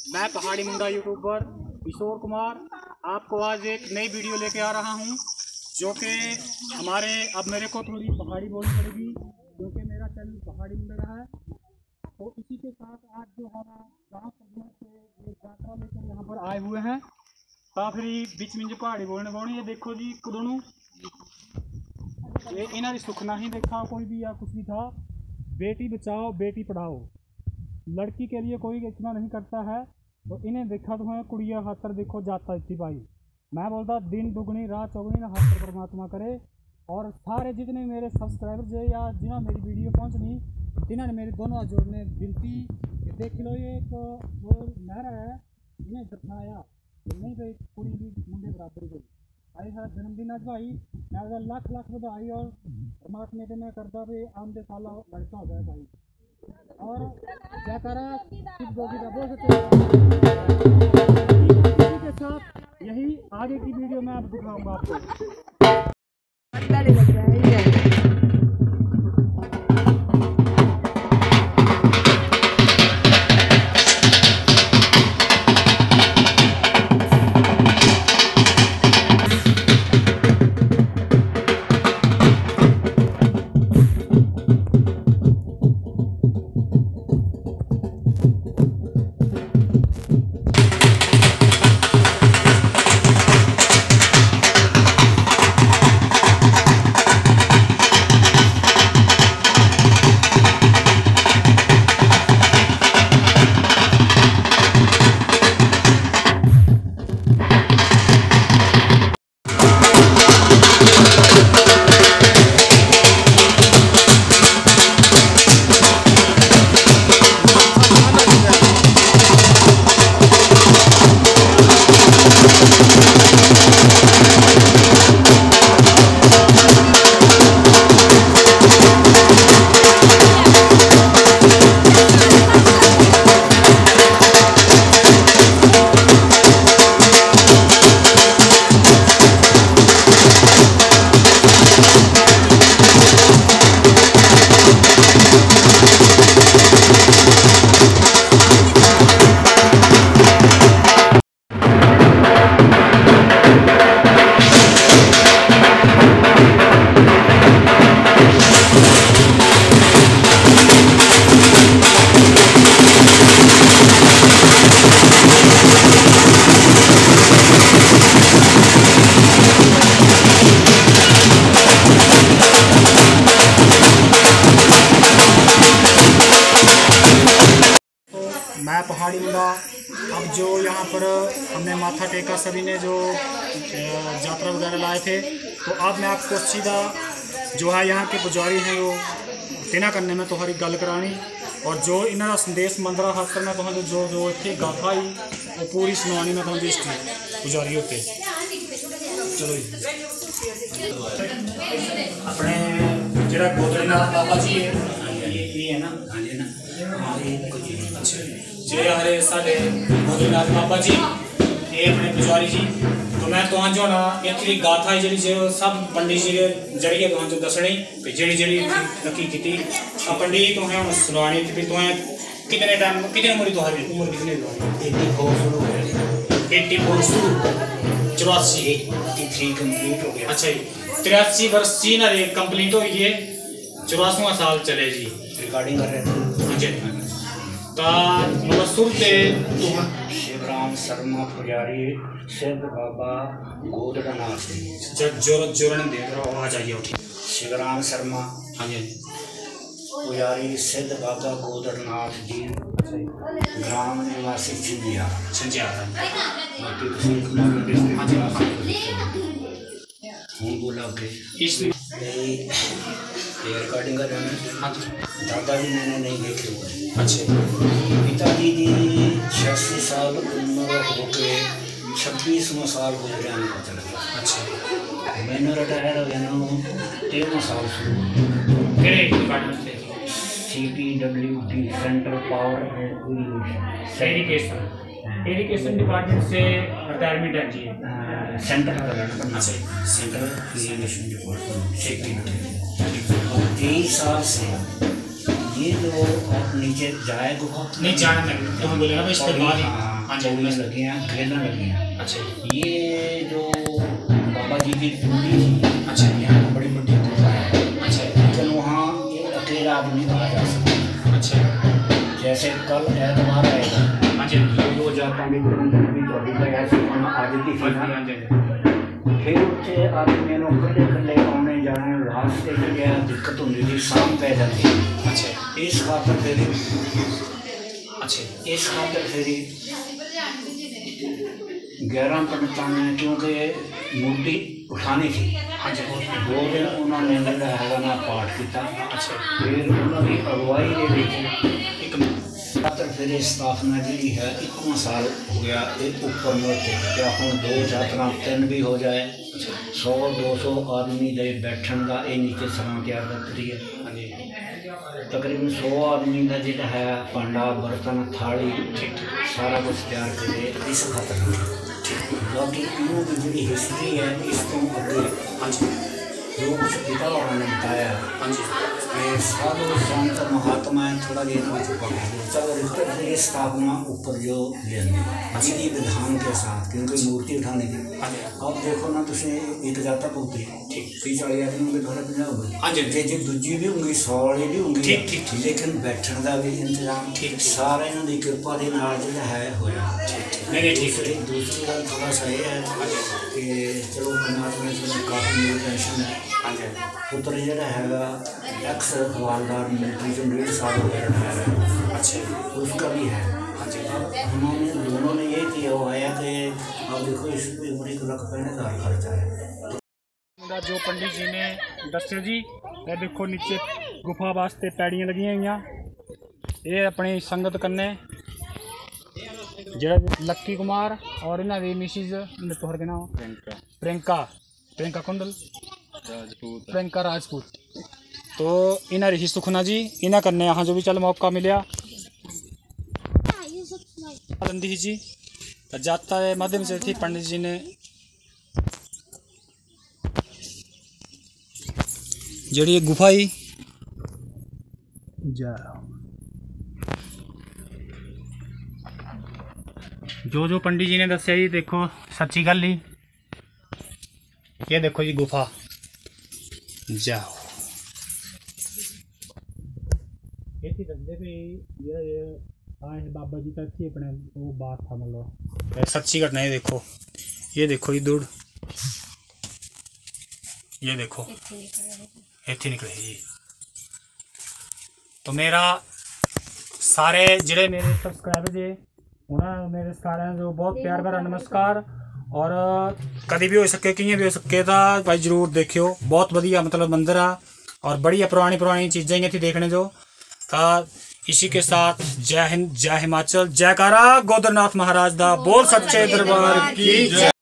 मैं पहाड़ी मुंडा यूट्यूबर किशोर कुमार आपको आज एक नई वीडियो लेके आ रहा हूं, जो कि हमारे अब मेरे को थोड़ी पहाड़ी बोलनी पड़ेगी क्योंकि मेरा चैनल पहाड़ी मुंडा है। तो इसी के साथ आज जो है गाँव से ये यात्रा लेकर यहाँ पर आए हुए हैं। काफी बीच में जो पहाड़ी बोलने बोनी ये देखो जी कुदनू ये इन्हें सुखना ही देखा कोई भी या कुछ भी था। बेटी बचाओ बेटी पढ़ाओ, लड़की के लिए कोई इतना नहीं करता है। तो इन्हें देखा तो है कुड़िया हाथर देखो जाता इतनी भाई। मैं बोलता दिन दुगनी रात चौगनी ना हाथ परमात्मा करे। और सारे जितने मेरे सब्सक्राइबर्स है या जिन्हें मेरी वीडियो पहुँचनी इन्होंने मेरे दोनों जोड़ने बिनती देख लो। ये एक वो नहर है इन्हें दफनाया नहीं तो कुड़ी भी मुंडे बराबर गई भाई। सारा जन्मदिन आज भाई मैं लाख लाख बधाई और परमात्मा से मैं करता भी आमदे साला लड़का हो जाए भाई। और जयकारा शिव जोगी का बोल सकते के साथ यही आगे की वीडियो में आप दिखाऊंगा आपको। मैं पहाड़ी मुंडा अब जो यहाँ पर हमने माथा टेका सभी ने जो यात्रा वगैरह लाए थे। तो अब मैं आपको सीधा जो है यहाँ के पुजारी हैं वो तिना करने में तुम्हारी गल करानी और जो इन्होंने संदेश मंदरा हाथ करना तो जो जो इतनी गाथा ही वो पूरी सुनानी में तुम्हें इसकी पुजारी होते। चलो अपने जरा गोदरीनाथ बाबा जी ये है ना जे हमारे साढ़े गोदरीनाथ बाबा जी ये अपने पुजारी जी। तो मैं तुहां जो ना इतनी गाथा जी जो सब पंडित जी के जरिए तुहां जो दसनी जी जी नक्की की पंडित जी तुम्हें सुनानी थी। तुम्हें कितने टाइम कितनी उम्र तुम्हारी उम्र कितनी 84 83 कंप्लीट हो गया। अच्छा जी 83 वर्ष जी ना कंप्लीट हो गई है। 84वां साल चले जी रिकॉर्डिंग कर रहे थे। मतलब सुनते शिवराम शर्मा पुजारी सिद्ध बाबा गोदड़नाथ जोरन दे आवाज आई उठी। शिवराम शर्मा हाँ जी पुजारी सिद्ध बाबा गोदड़नाथ जी ग्राम निवासी छिंजिया बोला रिकॉर्डिंग कर रहे हैं। दादाजी मैंने नहीं देखे हुए। अच्छा पिताजी की 86 साल उम्र होके 26वां साल गुजरिया नहीं पता लगा। अच्छा मैंने रिटायर हो गया 13 साल शुरू CPWD central power and irrigation department से रिटायरमेंट है जी। सेंट्रल इरिगेशन डिपार्टमेंट 23 साल से ये जो नीचे जाए गुफा नहीं जाना तो हम बोले ना इसके बाद चौड़ियाँ लगी हैं, ग्रेलां लगी हैं। अच्छा, ये जो बाबा जी की कुंडी थी, अच्छा, यहाँ बड़ी बड़ी गुफा है। अच्छा, लेकिन वहाँ एक अकेला आदमी आ जा सकता। अच्छा, जैसे कल एतवार आएगा, अच्छा, जो जापानी भी तो अभी तक ऐसे आज की फिर उत्थे आदमी नूं कल्ले कल्ले आने जाने वास्ते जो दिक्कत होंदी थी, शाम पै जाती। अच्छा, इस खातर फिर अच्छा, इस खातर फिर 11 पंडितों ने, क्योंकि मूर्ति उठानी थी, 2 दिन उन्होंने जिहड़ा हैगा ना पाठ किया। अच्छा, फिर उन्होंने अगवाई के खातर फिर स्थापना जी है 1 साल हो गया। एक ऊपर मोटे क्या हम 2 छात्रा 3 भी हो जाए, 100-200 आदमी दे बैठन का ये नीचे सरां तैयार करती है। तकरीबन 100 आदमी का जो है भांडा बर्तन थाली सारा कुछ तैयार करे इस खातर। बाकी इनों की जी हिस्ट्री है इस तो अगे जो कुछ पिता उन्होंने बताया कि साधु संत महात्मा थोड़ा ये स्थापना ऊपर जो विधि विधान के साथ, क्योंकि मूर्ति उठाने की अब देखो ना तुम एक जाता पौती 30-40 आदमी होंगे, थोड़ा 50 होंगे, जे दूजी भी होंगी 100 वाली भी होंगी, लेकिन बैठने का भी इंतजाम सारे इन्हों की कृपा के नाल जो है होया। दूसरी गल थोड़ा सा ये है कि चलो परमात्मा ने काफ़ी मेरी टेंशन है। पुत्र जो है एक्स हवालदार मिलिट्री जो 1.5 साल हो गया रिटायर है। अच्छा, उसका भी है। उन्होंने दोनों ने ये किया हुआ है कि अब देखो इस पर 1,65,000 खर्चा है। जो पंडित जी ने दस्या जी, ये देखो नीचे गुफा वास्ते पैड़ियाँ लगी हुई, ये अपनी संगत कन्ने जो लक्की कुमार और इन्हों की मिसिज तोहर के नाम प्रियंका कुंडल प्रियंका राजपूत। तो इन्हें ऋषि सुखना जी इन्हें करने यहाँ जो भी चल मौका मिले आनंदी जी जाता है माध्यम से थी पंडित जी ने जड़ी गुफा ही जो पंडित जी ने दस्या जी देखो सच्ची गल ही ये देखो जी गुफा जाओ बाबा जी का अपने वो बात था मतलब सच्ची घटना है। देखो ये देखो ये दूर ये देखो इतनी निकले जी। तो मेरा सारे जिहड़े मेरे सब्सक्राइबर जे उन्होंने मेरे सारे जो बहुत प्यार भरा नमस्कार। और कभी भी हो सके कि भी हो सके तो भाई जरूर देखियो, बहुत बढ़िया मतलब मंदिर आ और बढ़िया पुरानी चीज़ें थी देखने जो। इसी के साथ जय हिंद, जय हिमाचल, जयकारा गोदरनाथ महाराज दा, बोल सच्चे दरबार की जय।